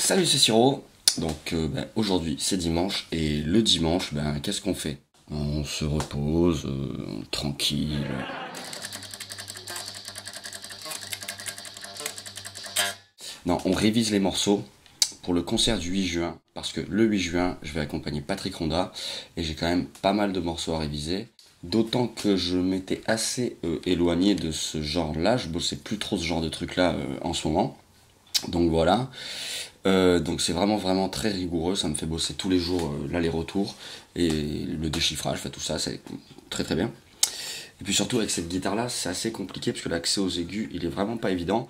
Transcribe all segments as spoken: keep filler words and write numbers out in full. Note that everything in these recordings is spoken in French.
Salut, c'est Siro. Donc euh, ben, aujourd'hui c'est dimanche et le dimanche, ben qu'est-ce qu'on fait? On se repose, euh, tranquille. Non, on révise les morceaux pour le concert du huit juin. Parce que le huit juin, je vais accompagner Patrick Ronda et j'ai quand même pas mal de morceaux à réviser. D'autant que je m'étais assez euh, éloigné de ce genre-là, je bossais plus trop ce genre de truc-là euh, en ce moment. Donc voilà. Euh, donc c'est vraiment vraiment très rigoureux, ça me fait bosser tous les jours euh, l'aller-retour et le déchiffrage, enfin, tout ça c'est très très bien. Et puis surtout avec cette guitare là c'est assez compliqué parce que l'accès aux aigus il est vraiment pas évident.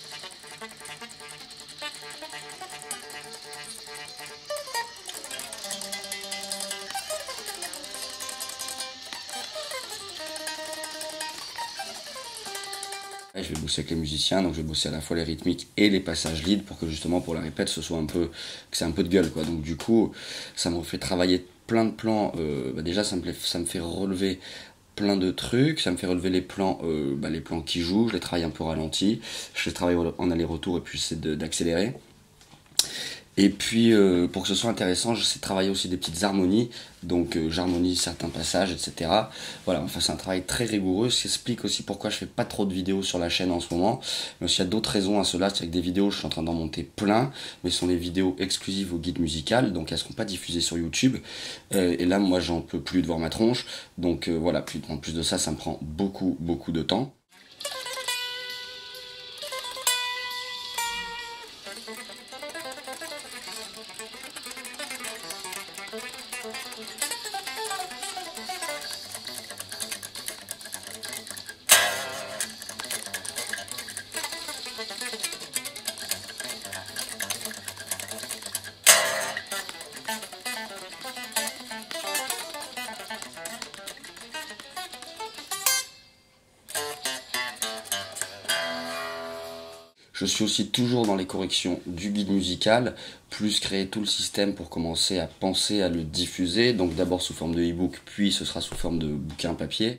Et je vais bosser avec les musiciens, donc je vais bosser à la fois les rythmiques et les passages lead pour que justement pour la répète ce soit un peu, que c'est un peu de gueule quoi. Donc du coup ça me fait travailler plein de plans, euh, bah déjà ça me, ça me fait relever plein de trucs, ça me fait relever les plans, euh, bah les plans qui jouent, je les travaille un peu ralenti, je les travaille en aller-retour et puis c'est d'accélérer. Et puis euh, pour que ce soit intéressant, j'essaie de travailler aussi des petites harmonies, donc euh, j'harmonise certains passages, et cetera. Voilà, enfin c'est un travail très rigoureux, ce qui explique aussi pourquoi je fais pas trop de vidéos sur la chaîne en ce moment. Mais aussi il y a d'autres raisons à cela, c'est que des vidéos, je suis en train d'en monter plein, mais ce sont des vidéos exclusives au guide musical, donc elles seront pas diffusées sur YouTube. Euh, et là, moi j'en peux plus de voir ma tronche, donc euh, voilà, puis en plus de ça, ça me prend beaucoup, beaucoup de temps. Je suis aussi toujours dans les corrections du guide musical, plus créer tout le système pour commencer à penser à le diffuser. Donc d'abord sous forme de e-book, puis ce sera sous forme de bouquin papier.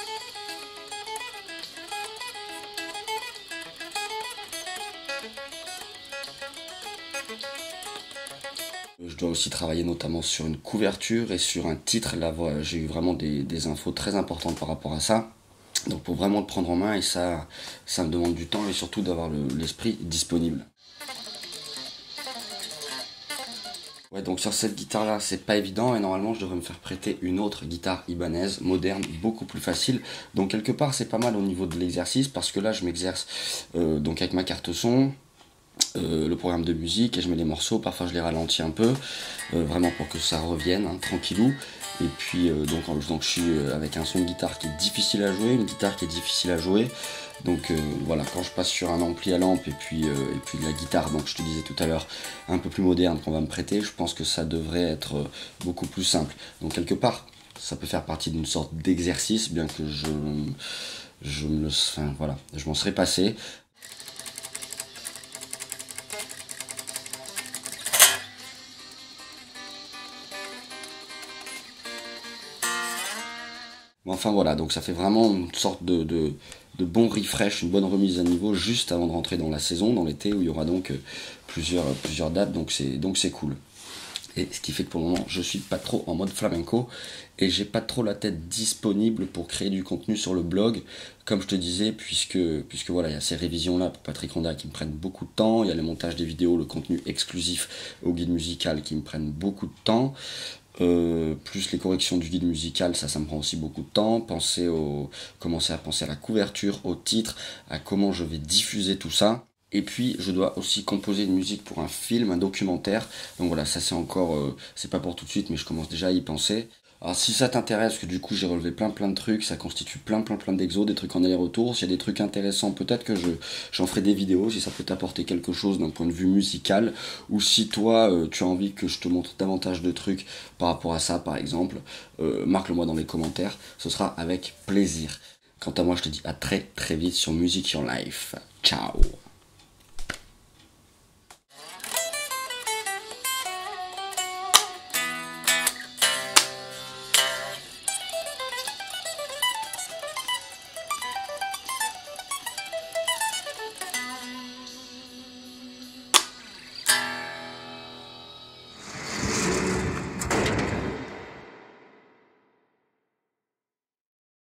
Je dois aussi travailler notamment sur une couverture et sur un titre. Là, voilà, j'ai eu vraiment des, des infos très importantes par rapport à ça. Donc pour vraiment le prendre en main, et ça, ça me demande du temps et surtout d'avoir l'esprit disponible. Ouais, donc sur cette guitare là c'est pas évident et normalement je devrais me faire prêter une autre guitare Ibanez moderne beaucoup plus facile, donc quelque part c'est pas mal au niveau de l'exercice parce que là je m'exerce euh, donc avec ma carte son, euh, le programme de musique et je mets les morceaux, parfois je les ralentis un peu euh, vraiment pour que ça revienne hein, tranquillou. Et puis euh, donc, donc je suis avec un son de guitare qui est difficile à jouer, une guitare qui est difficile à jouer. Donc euh, voilà, quand je passe sur un ampli à lampe et puis, euh, et puis la guitare, donc je te disais tout à l'heure, un peu plus moderne qu'on va me prêter, je pense que ça devrait être beaucoup plus simple. Donc quelque part, ça peut faire partie d'une sorte d'exercice, bien que je, je me, enfin, voilà, je m'en serais passé. Mais enfin voilà, donc ça fait vraiment une sorte de, de, de bon refresh, une bonne remise à niveau juste avant de rentrer dans la saison, dans l'été où il y aura donc plusieurs, plusieurs dates, donc c'est donc c'est cool. Et ce qui fait que pour le moment je suis pas trop en mode flamenco et j'ai pas trop la tête disponible pour créer du contenu sur le blog, comme je te disais, puisque, puisque voilà, il y a ces révisions là pour Patrick Ronda qui me prennent beaucoup de temps, il y a le montage des vidéos, le contenu exclusif au guide musical qui me prennent beaucoup de temps. Euh, plus les corrections du guide musical, ça, ça me prend aussi beaucoup de temps. Penser au, commencer à penser à la couverture, au titre, à comment je vais diffuser tout ça. Et puis, je dois aussi composer une musique pour un film, un documentaire. Donc voilà, ça c'est encore, euh, c'est pas pour tout de suite, mais je commence déjà à y penser. Alors si ça t'intéresse, parce que du coup j'ai relevé plein plein de trucs, ça constitue plein plein plein d'exos, des trucs en aller-retour, s'il y a des trucs intéressants, peut-être que je j'en ferai des vidéos, si ça peut t'apporter quelque chose d'un point de vue musical, ou si toi euh, tu as envie que je te montre davantage de trucs par rapport à ça par exemple, euh, marque-le moi dans les commentaires, ce sera avec plaisir. Quant à moi je te dis à très très vite sur Music Your Life. Ciao.